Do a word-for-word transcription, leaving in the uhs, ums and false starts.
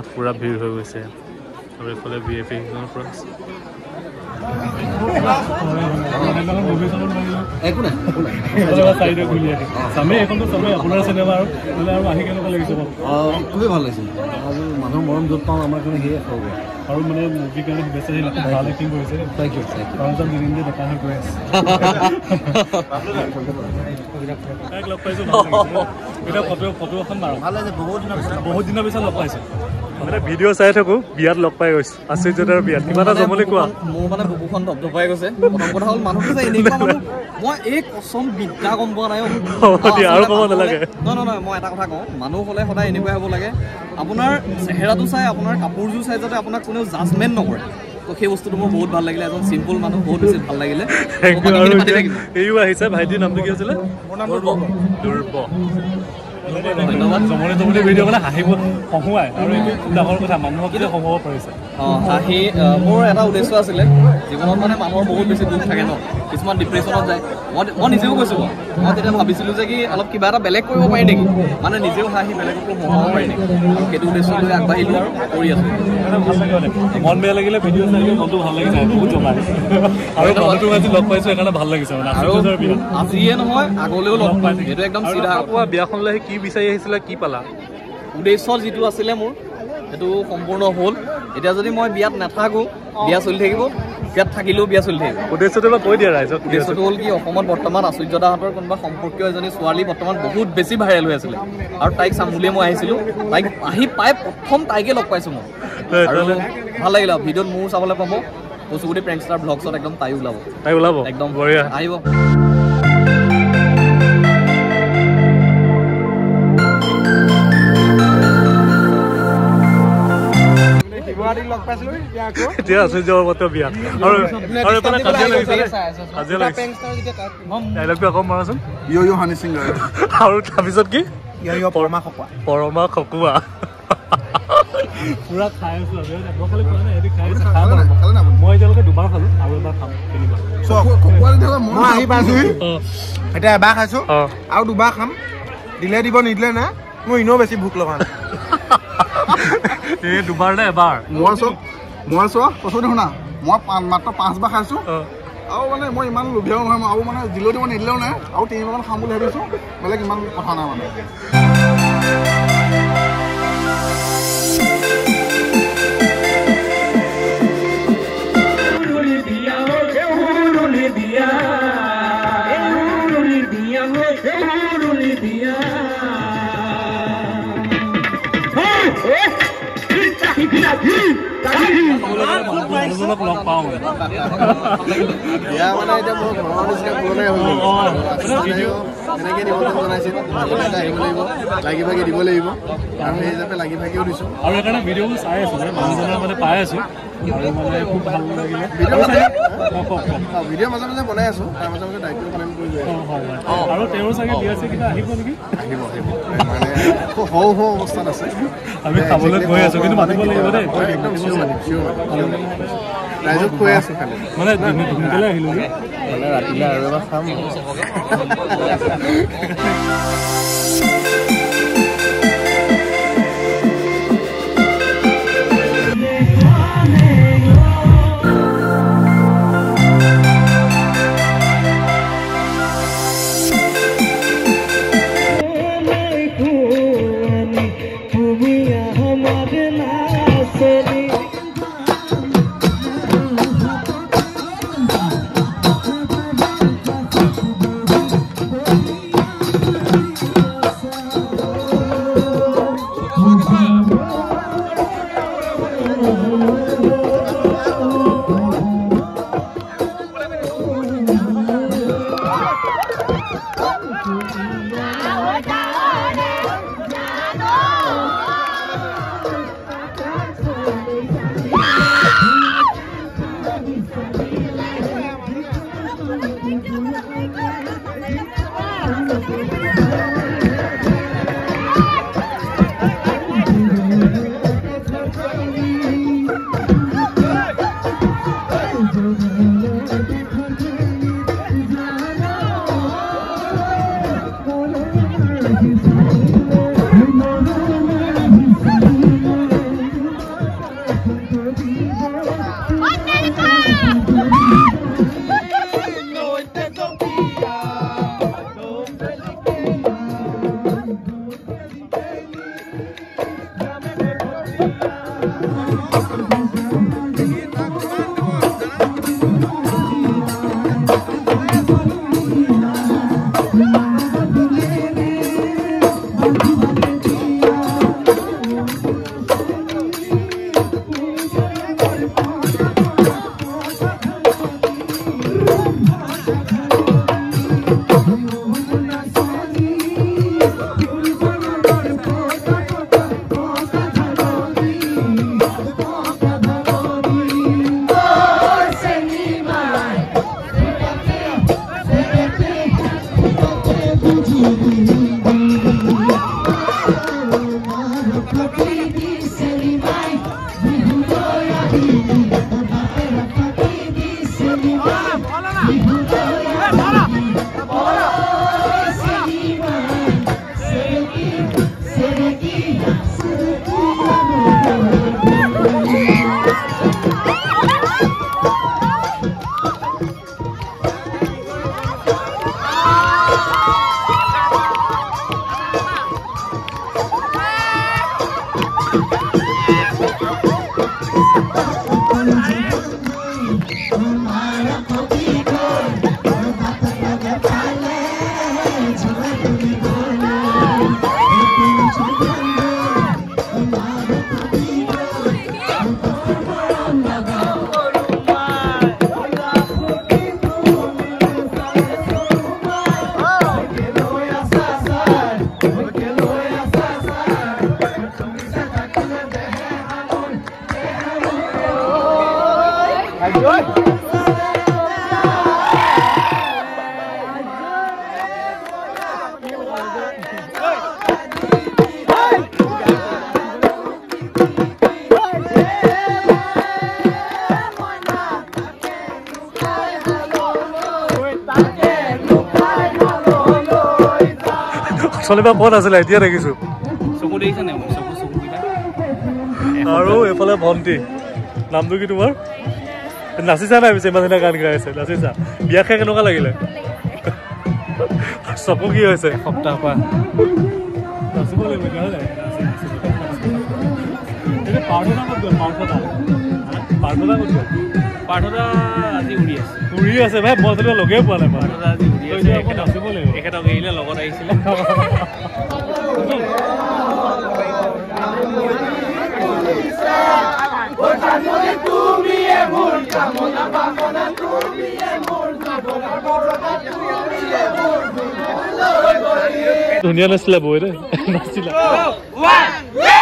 পুৰা ভিৰ হৈ গৈছে আৰু এইফালে ভি আই পি সিখনৰ পৰা একো নাই চামেই এইখনতো চামেই আপোনাৰ চিনেমা আৰু আৰু আহি কেনেকুৱা লাগিছে খুবেই ভাল লাগিছিল আৰু মানুহৰ মৰম য'ত পাওঁ আমাৰ কাৰণে সেয়ে খাব আৰু মানে মুভিৰ কাৰণে বেছি ভাল এক্টিং কৰিছে থেংক ইউ ৰঞ্জন দিন দিন দেখা হৈ গৈ আছে লগ পাইছোঁ এতিয়া ফটো ফটো এখন মাৰোঁ ভাল লাগিছে বহুত দিনৰ পিছত বহুত দিনৰ পিছত লগ পাইছোঁ মানে ভিডিঅ' চাই থাকোঁ বিয়াত লগ পাই গৈছোঁ আশ্চৰ্যতাৰ বিয়াত কিবা এটা জমনি কোৱা মোৰ মানে বুকুখন ধপধপাই গৈছে প্ৰথম কথা হ'ল মানুহটো যে এনেকুৱা মানুহ মই এই কচম বিদ্যা গম পোৱা নাই আৰু ক'ব নালাগে নহয় নহয় মই এটা কথা কওঁ মানুহ হ'লে সদায় এনেকুৱাই হ'ব লাগে আপোনাৰ চেহেৰাটো চাই আপোনাৰ কাপোৰযোৰ চাই যাতে আপোনাক কোনেও জাজমেণ্ট নকৰে তো সেই বস্তুটো মোৰ বহুত ভাল লাগিলে এজন চিম্পল মানুহ বহুত বেছি ভাল লাগিলে এইও আহিছে ভাইটিৰ নামটো কি আছিলে দুৰ্ব ধন্যবাদ জমনি জমনি ভিডিঅ' মানে হাঁহিব হহুৱাই আৰু এইটো ডাঙৰ কথা মানুহক কিন্তু হহুৱাব পাৰিছে অঁ হাঁহি মোৰ এটা উদ্দেশ্য আছিলে জীৱনত মানে মানুহৰ বহুত বেছি দুখ থাকে ন কিছুমান ডিপ্ৰেশ্যনত যায় মই মই নিজেও কৈছোঁ মই তেতিয়া ভাবিছিলোঁ যে কি অলপ কিবা এটা বেলেগ কৰিব পাৰি নেকি মানে নিজেও হাঁহি বেলেগকো হহুৱাব পাৰি নেকি আৰু সেইটো উদ্দেশ্য লৈ আগবাঢ়িলোঁ আৰু কৰি আছোঁ মন বেয়া লাগিলে ভিডিঅ' চাই মনটো ভাল লাগি যায় বহুত জমাই আৰু মানুহটোক আজি লগ পাইছোঁ সেইকাৰণে ভাল লাগিছে মানে আৰু আজিয়ে নহয় আগলৈও লগ পাইছোঁ সেইটো একদম চিধা বিয়াখনলৈ কি বিচাৰি আহিছিলে কি পালা উদ্দেশ্য যিটো আছিলে মোৰ সেইটো সম্পূৰ্ণ হ'ল এতিয়া যদি মই বিয়াত নাথাকোঁ বিয়া চলি থাকিব বিয়াত থাকিলেও বিয়া চলি থাকিব উদ্দেশ্যটো বা কৈ দিয়া ৰাইজক উদ্দেশ্যটো হ'ল কি অসমত বৰ্তমান আশ্চৰ্যদাহঁতৰ কোনোবা সম্পৰ্কীয় এজনী ছোৱালী বৰ্তমান বহুত বেছি ভাইৰেল হৈ আছিলে আৰু তাইক চাম বুলিয়ে মই আহিছিলোঁ তাইক আহি পাই প্ৰথম তাইকে লগ পাইছোঁ মই আৰু ভাল লাগিলে ভিডিঅ'ত মোৰ চাবলৈ পাব কচুগুটি প্ৰেংষ্টাৰ ব্লগছত একদম তাই ওলাব তাই ওলাব একদম বঢ়িয়া আহিব এতিয়া আশ্চৰ্য বিয়া আৰু কাজিয়া লাগিছে কাজিয়া লাগিছে ডাইলগটো আকৌ মাৰাচোন ইয় ইয় হানি সিং আৰু তাৰপিছত কি পৰমা খকুৱা পৰমা খকুৱা পুৰা খাই আছো মই খালি খোৱা নাই এটি খাই আছো মই এতিয়ালৈকে দুবাৰ খালো আৰু এবাৰ খাম তিনিবাৰ মই আহি পাইছো এতিয়া এবাৰ খাইছো আৰু দুবাৰ খাম দিলে দিব নিদিলে না মোৰ ইনেও বেছি ভোক লগা নাই এই দুবাৰ নে এবাৰ মই চব মই চোৱা কৈছো শুনা মই মাত্ৰ পাঁচবাৰ খাইছো আৰু মানে মই ইমান লোভিয়াও নহয় আৰু মানে দিলেও দিব নিদিলেও নাই আৰু তিনিবাৰমান খাম বুলি ভাবিছো বেলেগ ইমান কথা নাই মানে মানুহজনক লগ পাওঁ বিয়া মানে এতিয়া মোৰ ঘৰৰ নিচিনা পুৰণাই হৈ গ'ল এনেকৈ নিমন্ত্ৰণ জনাইছিল আহিব লাগিব লাগি ভাগি দিব লাগিব আৰু সেই হিচাপে লাগি ভাগিও দিছোঁ আৰু সেইকাৰণে ভিডিঅ'বোৰ চাই আছোঁ মানুহজনৰ মানে পাই আছোঁ আৰু মানে খুব ভাল লাগিলে ভিডিঅ' মাজে মাজে বনাই আছোঁ তাৰ মাজে মাজে দায়িত্ব পালন কৰি গৈ আছোঁ আৰু তেওঁৰ চাগে বিয়া চিয়া আহিব নেকি আহিব আহিব মানে সৰু সৰু অৱস্থাত আছে আমি খাবলৈ গৈ আছোঁ কিন্তু মাতিব লাগিব দেই একদম ৰাইজক কৈ আছোঁ খালি মানে সোনকালে আহিলোঁ মানে ৰাতিলৈ আৰু এবাৰ খাম চলিবা ক'ত আছিলে এতিয়া দেখিছো চকু দেখিছা নে মোৰ চকু চকু কিটা আৰু এফালে ভণ্টি নামটো কি তোমাৰ নাচিছা নাই পিছে ইমান দিনা গান গাই আছে নাচিছা বিয়া খাই কেনেকুৱা লাগিলে চকু কি হৈছে সপ্তাহ পৰা নাচিব লাগিব নহ'লে পাৰ্থনা ক'ত গ'ল পাৰ্থনা পাৰ্থনা ক'ত গ'ল পাৰ্থনা আজি উৰি আছে উৰি আছে ভাই মই তোলে লগেই পোৱা নাই পাৰ্থনা আজি উৰি আছে একেটা নাচিব লাগিব একেটা এৰিলে লগত আহিছিলে ধুনীয়া নাছিলে বৈ দে নাচিলা